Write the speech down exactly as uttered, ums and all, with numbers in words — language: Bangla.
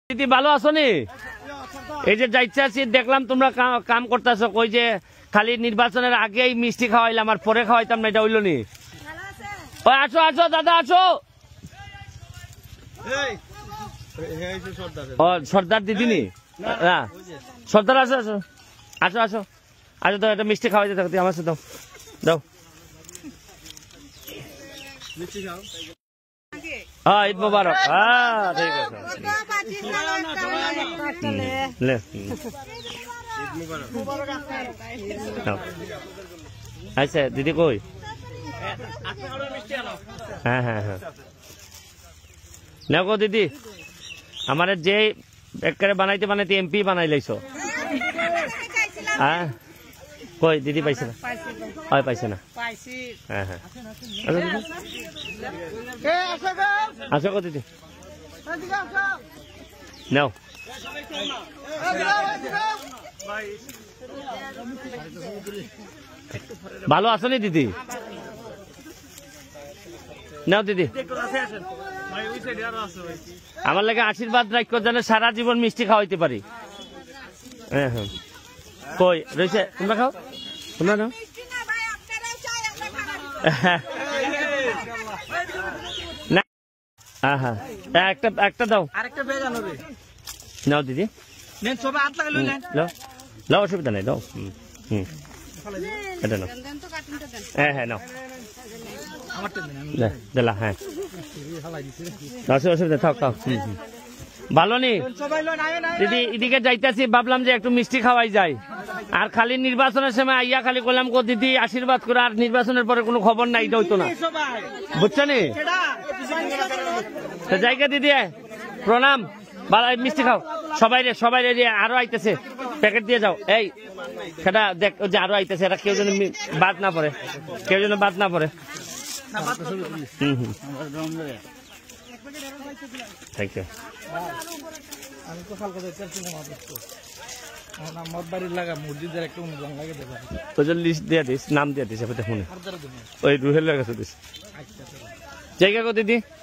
দিদি ভালো আছো নি? এই যে যাইতে আছি দেখলাম তোমরা কাম করতেছো, কই যে খালি নির্বাচনের আগেই মিষ্টি খাওয়াইলাম আর পরে খাওয়াইতাম না, এটা হইল নি? আসো আসো দাদা আসো। ও সর্দার দিদি নি? হ্যাঁ সর্দার আসো আসো আসো আসো আসো তো, এটা মিষ্টি খাওয়াইতে থাকো, আমার সাথে দাও দাও। হ্যাঁ ঈদ মোবারক। হ্যাঁ ঠিক আছে। আচ্ছা দিদি কই? হ্যাঁ হ্যাঁ হ্যাঁ নেও দিদি, আমার যে একবারে বানাইতে বানাইতে এমপি বানাই লাইছো। হ্যাঁ কই দিদি পাইছে না? হয় পাইছে না? হ্যাঁ হ্যাঁ আসো কো দিদি নাও। ভালো আছো নি দিদি? নাও দিদি, আমার লাগে আশীর্বাদ রাখো যেন সারা জীবন মিষ্টি খাওয়াইতে পারি। হ্যাঁ হ্যাঁ কই রয়েছে, তোমরা খাও, তোমরা নাও। হ্যাঁ হ্যাঁ একটা একটা দাও, নাও দিদি লাও, অসুবিধা নাই দাও। হম এটা নাও। হ্যাঁ হ্যাঁ নাও দিলা। হ্যাঁ অসুবিধা থাক থাক। হম হম ভালো নি দিদি? এদিকে যাইতেছি, ভাবলাম যে একটু মিষ্টি খাওয়াই যায়। আর খালি নির্বাচনের সময় আইয়া খালি করলাম কো দিদি আশীর্বাদ করে, আর নির্বাচনের পরে কোনো খবর নাই, এটা হইতো না, বুঝছো নি? জায়গা দিদি প্রণাম, ভালো মিষ্টি খাও সবাই রে, সবাই রে আরো আইতেছে, প্যাকেট দিয়ে যাও। এই সেটা দেখ যে আরো আইতেছে, এটা কেউ যেন বাদ না পড়ে, কেউ যেন বাদ না পড়ে। হম হম থ্যাংক ইউ। লিস্ট দিয়ে দিস, নাম দিয়ে দিস, ওই রুহেল কাছে দিস। জায়গা কো দিদি?